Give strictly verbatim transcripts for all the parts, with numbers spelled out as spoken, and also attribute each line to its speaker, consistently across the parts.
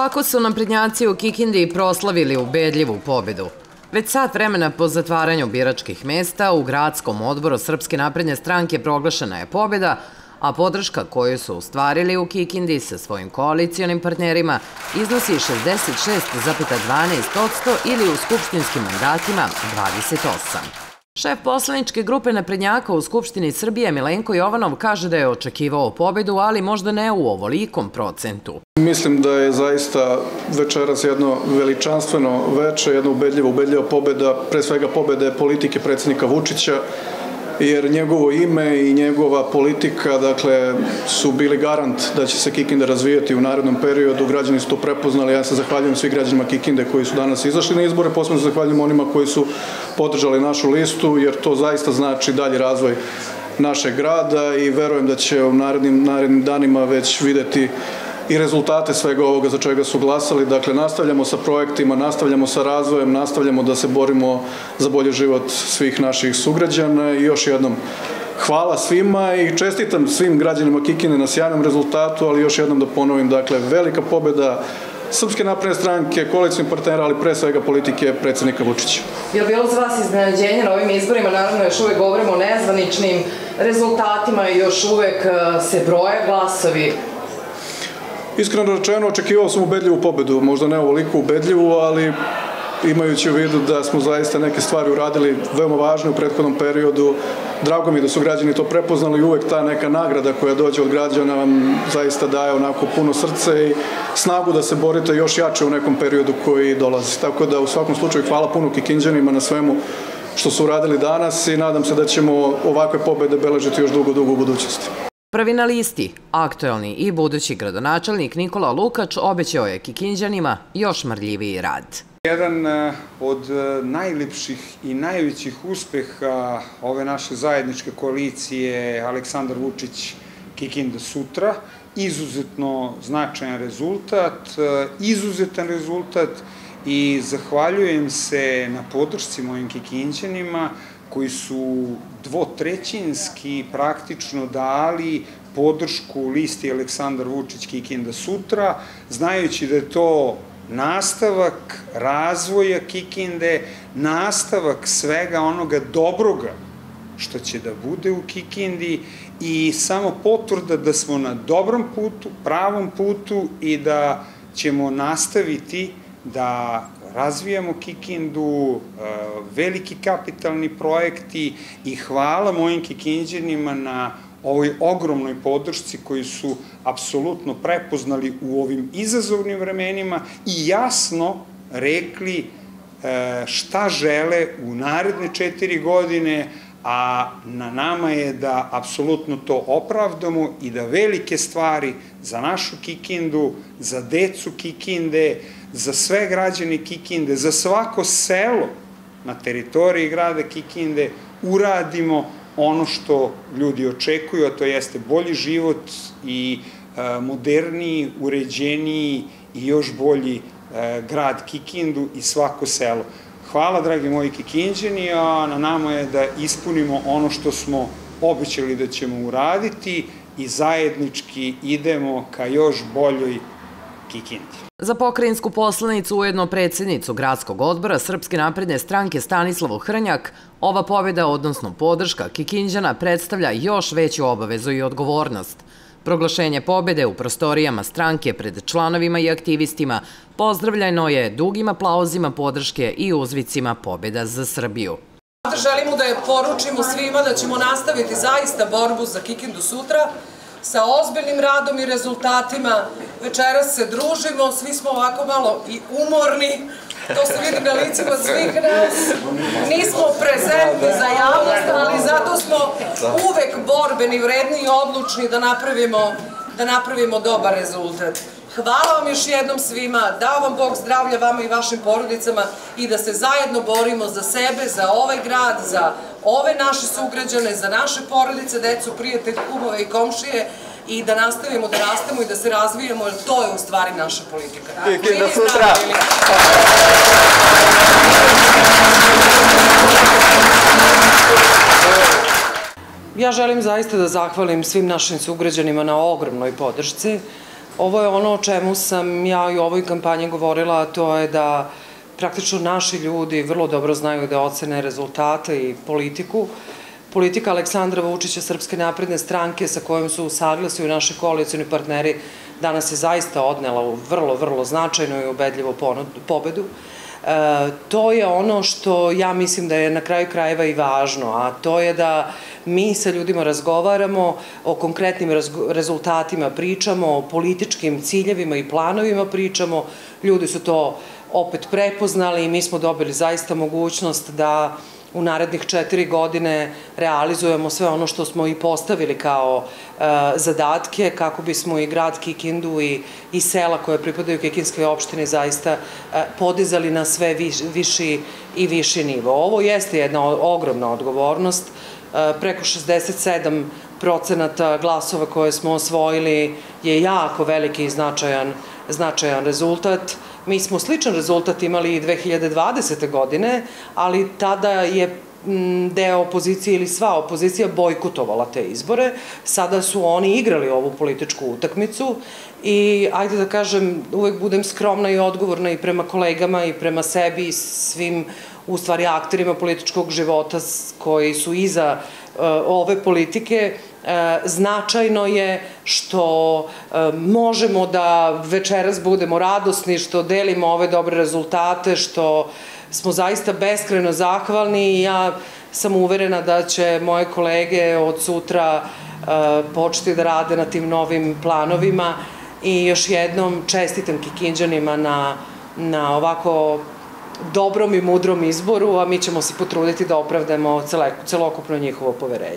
Speaker 1: Tako su naprednjaci u Kikindi proslavili ubedljivu pobedu. Već sat vremena po zatvaranju biračkih mesta u gradskom odboru Srpske napredne stranke proglašena je pobeda, a podrška koju su ostvarili u Kikindi sa svojim koalicijonim partnerima iznosi šezdeset šest zarez dvanaest posto ili u skupštinskim mandatima dvadeset osam. Šef poslaničke grupe naprednjaka u Skupštini Srbije Milenko Jovanov kaže da je očekivao pobedu, ali možda ne u ovolikom procentu.
Speaker 2: Mislim da je zaista večeras jedno veličanstveno veče, jedna ubedljiva, ubedljiva pobeda, pre svega pobeda je politike predsjednika Vučića, jer njegovo ime i njegova politika, dakle, su bili garant da će se Kikinda razvijati u narednom periodu. Građani su to prepoznali. Ja se zahvaljujem svih građanima Kikinde koji su danas izašli na izbore, posebno se zahvaljujem onima koji su podržali našu listu, jer to zaista znači dalji razvoj našeg grada i verujem da će u narednim, narednim danima već videti i rezultate svega ovoga za čega su glasali. Dakle, nastavljamo sa projektima, nastavljamo sa razvojem, nastavljamo da se borimo za bolji život svih naših sugrađana i još jednom hvala svima i čestitam svim građanima Kikinde na sjajnom rezultatu, ali još jednom da ponovim, dakle, velika pobeda Srpske napredne stranke, koalicijnih partnera, ali pre svega politike predsjednika Vučića.
Speaker 1: Je li bilo za vas iznenađenje na ovim izborima? Naravno, još uvek govorimo o nezvaničnim rezultatima i još uvek se broje glasovi.
Speaker 2: Iskreno rečeno, očekivao sam ubedljivu pobedu, možda ne ovoliko ubedljivu, ali imajući u vidu da smo zaista neke stvari uradili veoma važne u prethodnom periodu, drago mi je da su građani to prepoznali i uvek ta neka nagrada koja dođe od građana vam zaista daje onako puno srce i snagu da se borite još jače u nekom periodu koji dolazi. Tako da u svakom slučaju hvala puno Kikinđanima na svemu što su uradili danas i nadam se da ćemo ovakve pobede beležiti još dugo, dugo u budućnosti.
Speaker 1: Prvi na listi, aktuelni i budući gradonačelnik Nikola Lukač obećao je Kikinđanima još marljiviji rad.
Speaker 3: Jedan od najlepših i najvećih uspeha ove naše zajedničke koalicije Aleksandar Vučić Kikinda sutra, izuzetno značajan rezultat, izuzetan rezultat i zahvaljujem se na podršci mojim Kikinđanima koji su dvotrećinski praktično dali podršku listi Aleksandar Vučić Kikinda sutra, znajući da je to nastavak razvoja Kikinde, nastavak svega onoga dobroga što će da bude u Kikindi i samo potvrda da smo na dobrom putu, pravom putu i da ćemo nastaviti da razvijamo Kikindu, veliki kapitalni projekti i hvala mojim Kikinđanima na ovoj ogromnoj podršci koju su apsolutno prepoznali u ovim izazovnim vremenima i jasno rekli šta žele u naredne četiri godine, a na nama je da apsolutno to opravdamo i da velike stvari za našu Kikindu, za decu Kikinde, za sve građane Kikinde, za svako selo na teritoriji grada Kikinde uradimo ono što ljudi očekuju, a to jeste bolji život i moderniji, uređeniji i još bolji grad Kikindu i svako selo. Hvala, dragi moji Kikinđani, a na nama je da ispunimo ono što smo obećali da ćemo uraditi i zajednički idemo ka još boljoj Kikindi.
Speaker 1: Za pokrajinsku poslanicu, ujedno predsjednicu gradskog odbora Srpske napredne stranke Stanislavu Hrnjak, ova pobjeda, odnosno podrška Kikinđana, predstavlja još veću obavezu i odgovornost. Proglašenje pobjede u prostorijama stranke pred članovima i aktivistima pozdravljeno je dugim aplauzima podrške i uzvicima pobjeda za Srbiju.
Speaker 4: Želimo da je poručimo svima da ćemo nastaviti zaista borbu za Kikindu sutra, sa ozbiljnim radom i rezultatima. Večeras se družimo, svi smo ovako malo i umorni, to se vidi na licima svih nas. Nismo prezentni za javnost, ali zato smo uvek borbeni, vredni i odlučni da napravimo, da napravimo dobar rezultat. Hvala vam još jednom svima, dao vam Bog zdravlja vama i vašim porodicama i da se zajedno borimo za sebe, za ovaj grad, za ove naše sugrađane, za naše porodice, decu, prijatelje, kumove i komšije i da nastavimo da rastemo i da se razvijamo, jer to je u stvari naša politika.
Speaker 5: Kikinda sutra!
Speaker 4: Ja želim zaista da zahvalim svim našim sugrađanima na ogromnoj podršci. Ovo je ono o čemu sam ja i u ovoj kampanji govorila, a to je da praktično naši ljudi vrlo dobro znaju da ocene rezultate i politiku. Politika Aleksandra Vučića, Srpske napredne stranke, sa kojom su usaglasili naši koalicioni partneri, danas je zaista odnela u vrlo, vrlo značajnu i ubedljivu pobedu. To je ono što ja mislim da je na kraju krajeva i važno, a to je da mi sa ljudima razgovaramo, o konkretnim rezultatima pričamo, o političkim ciljevima i planovima pričamo. Ljudi su to opet prepoznali i mi smo dobili zaista mogućnost da u narednih četiri godine realizujemo sve ono što smo i postavili kao zadatke, kako bismo i grad Kikindu i sela koje pripadaju Kikinskoj opštini zaista podizali na sve viši i viši nivo. Ovo jeste jedna ogromna odgovornost. Preko šezdeset sedam procenata glasova koje smo osvojili je jako veliki i značajan rezultat. Mi smo sličan rezultat imali i dve hiljade dvadesete. godine, ali tada je deo opozicije ili sva opozicija bojkotovala te izbore. Sada su oni igrali ovu političku utakmicu i, ajde da kažem, uvek budem skromna i odgovorna i prema kolegama i prema sebi i svim, u stvari, akterima političkog života koji su iza ove politike. Značajno je što možemo da večeras budemo radosni, što delimo ove dobre rezultate, što smo zaista beskrajno zahvalni i ja sam uverena da će moje kolege od sutra početi da rade na tim novim planovima i još jednom čestitam Kikinđanima na ovako dobrom i mudrom izboru, a mi ćemo se potruditi da opravdamo celokupno njihovo poverenje.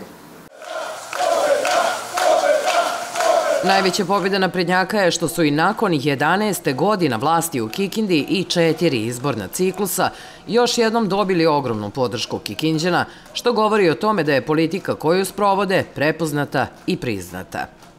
Speaker 1: Najveća pobjeda naprednjaka je što su i nakon jedanaeste godina vlasti u Kikindi i četiri izborna ciklusa još jednom dobili ogromnu podršku Kikinđana, što govori o tome da je politika koju sprovode prepoznata i priznata.